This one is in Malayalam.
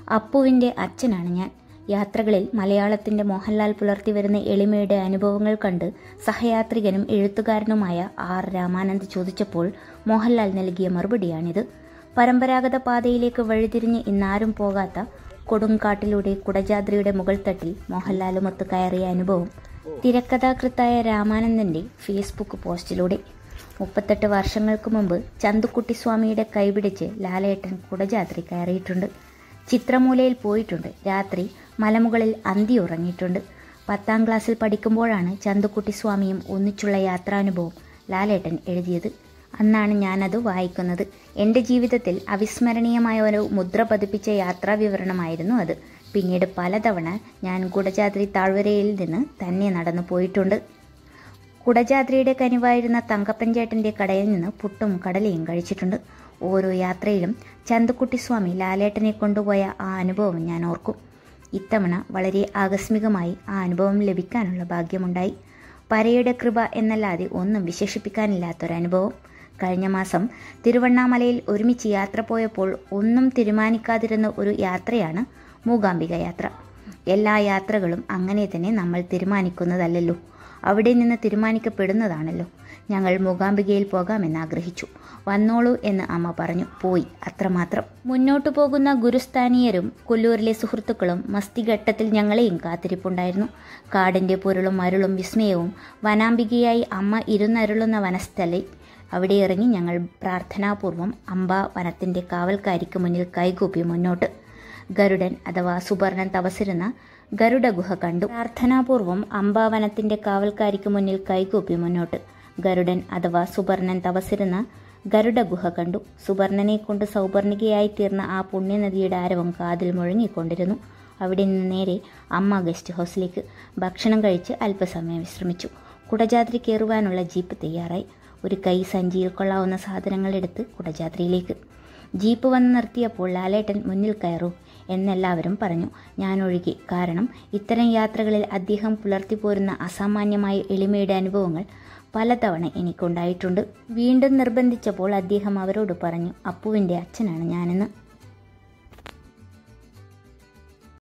അപ്പുവിൻ്റെ അച്ഛനാണ് ഞാൻ. യാത്രകളിൽ മലയാളത്തിൻ്റെ മോഹൻലാൽ പുലർത്തി വരുന്ന എളിമയുടെ അനുഭവങ്ങൾ കണ്ട് സഹയാത്രികനും എഴുത്തുകാരനുമായ ആർ രാമാനന്ദ് ചോദിച്ചപ്പോൾ മോഹൻലാൽ നൽകിയ മറുപടിയാണിത്. പരമ്പരാഗത പാതയിലേക്ക് വഴിതിരിഞ്ഞ് ഇന്നാരും പോകാത്ത കൊടുങ്കാട്ടിലൂടെ കുടജാദ്രിയുടെ മുകൾത്തട്ടിൽ മോഹൻലാലുമൊത്ത് കയറിയ അനുഭവം തിരക്കഥാകൃത്തായ രാമാനന്ദൻ്റെ ഫേസ്ബുക്ക് പോസ്റ്റിലൂടെ. 38 വർഷങ്ങൾക്ക് മുമ്പ് ചന്തുക്കുട്ടിസ്വാമിയുടെ കൈപിടിച്ച് ലാലേട്ടൻ കുടജാദ്രി കയറിയിട്ടുണ്ട്. ചിത്രമൂലയിൽ പോയിട്ടുണ്ട്. രാത്രി മലമുകളിൽ അന്തി ഉറങ്ങിയിട്ടുണ്ട്. 10ാം ക്ലാസ്സിൽ പഠിക്കുമ്പോഴാണ് ചന്തുക്കുട്ടിസ്വാമിയും ഒന്നിച്ചുള്ള യാത്രാനുഭവം ലാലേട്ടൻ എഴുതിയത്. അന്നാണ് ഞാനത് വായിക്കുന്നത്. എൻ്റെ ജീവിതത്തിൽ അവിസ്മരണീയമായ ഒരു മുദ്ര പതിപ്പിച്ച യാത്രാ വിവരണമായിരുന്നു അത്. പിന്നീട് പലതവണ ഞാൻ കുടജാദ്രി താഴ്വരയിൽ നിന്ന് തന്നെ നടന്നു പോയിട്ടുണ്ട്. കുടജാദ്രിയുടെ കനിവായിരുന്ന തങ്കപ്പൻചേട്ടൻ്റെ കടയിൽ നിന്ന് പുട്ടും കടലയും കഴിച്ചിട്ടുണ്ട്. ഓരോ യാത്രയിലും ചന്തുക്കുട്ടിസ്വാമി ലാലേട്ടനെ കൊണ്ടുപോയ ആ അനുഭവം ഞാൻ ഓർക്കും. ഇത്തവണ വളരെ ആകസ്മികമായി ആ അനുഭവം ലഭിക്കാനുള്ള ഭാഗ്യമുണ്ടായി. പരയുടെ കൃപ എന്നല്ലാതെ ഒന്നും വിശേഷിപ്പിക്കാനില്ലാത്തൊരനുഭവം. കഴിഞ്ഞ മാസം തിരുവണ്ണാമലയിൽ ഒരുമിച്ച് യാത്ര പോയപ്പോൾ ഒന്നും തീരുമാനിക്കാതിരുന്ന ഒരു യാത്രയാണ് മൂകാംബിക യാത്ര. എല്ലാ യാത്രകളും അങ്ങനെ തന്നെ നമ്മൾ തീരുമാനിക്കുന്നതല്ലല്ലോ, അവിടെ നിന്ന് തീരുമാനിക്കപ്പെടുന്നതാണല്ലോ. ഞങ്ങൾ മൂകാംബികയിൽ പോകാമെന്ന് ആഗ്രഹിച്ചു. വന്നോളൂ എന്ന് അമ്മ പറഞ്ഞു. പോയി, അത്രമാത്രം. മുന്നോട്ടു പോകുന്ന ഗുരുസ്ഥാനീയരും കൊല്ലൂരിലെ സുഹൃത്തുക്കളും മസ്തിഘട്ടത്തിൽ ഞങ്ങളെയും കാത്തിരിപ്പുണ്ടായിരുന്നു. കാടിൻ്റെ പൊരുളും അരുളും വിസ്മയവും വനാംബികയായി അമ്മ ഇരുന്നരുളുന്ന വനസ്ഥലി. അവിടെ ഇറങ്ങി ഞങ്ങൾ പ്രാർത്ഥനാപൂർവം അംബാ വനത്തിൻ്റെ കാവൽക്കാരിക്ക് മുന്നിൽ കൈകൂപ്പി മുന്നോട്ട്. ഗരുഡൻ അഥവാ സുബർണൻ തപസിരുന്ന ഗരുഡ ഗുഹ കണ്ടു. പ്രാർത്ഥനാപൂർവം അംബാവനത്തിൻ്റെ കാവൽക്കാരിക്ക് മുന്നിൽ കൈകൂപ്പി മുന്നോട്ട്. ഗരുഡൻ അഥവാ സുബർണൻ തപസിരുന്ന ഗരുഡ ഗുഹ കണ്ടു. സുബർണനെ കൊണ്ട് സൗപർണികയായി തീർന്ന ആ പുണ്യനദിയുടെ ആരവം കാതിൽ മുഴങ്ങിക്കൊണ്ടിരുന്നു. അവിടെ നിന്ന് നേരെ അമ്മ ഗസ്റ്റ് ഹൗസിലേക്ക്. ഭക്ഷണം കഴിച്ച് അല്പസമയം വിശ്രമിച്ചു. കുടജാദ്രി കയറുവാനുള്ള ജീപ്പ് തയ്യാറായി. ഒരു കൈ സഞ്ചിയിൽ കൊള്ളാവുന്ന സാധനങ്ങൾ എടുത്ത് കുടജാദ്രിയിലേക്ക്. ജീപ്പ് വന്ന് നിർത്തിയപ്പോൾ ലാലേട്ടൻ മുന്നിൽ കയറൂ എന്നെല്ലാവരും പറഞ്ഞു, ഞാനൊഴികെ. കാരണം ഇത്തരം യാത്രകളിൽ അദ്ദേഹം പുലർത്തിപ്പോരുന്ന അസാമാന്യമായ എളിമയുടെ അനുഭവങ്ങൾ പലതവണ എനിക്കുണ്ടായിട്ടുണ്ട്. വീണ്ടും നിർബന്ധിച്ചപ്പോൾ അദ്ദേഹം അവരോട് പറഞ്ഞു, അപ്പുവിൻ്റെ അച്ഛനാണ് ഞാനെന്ന്.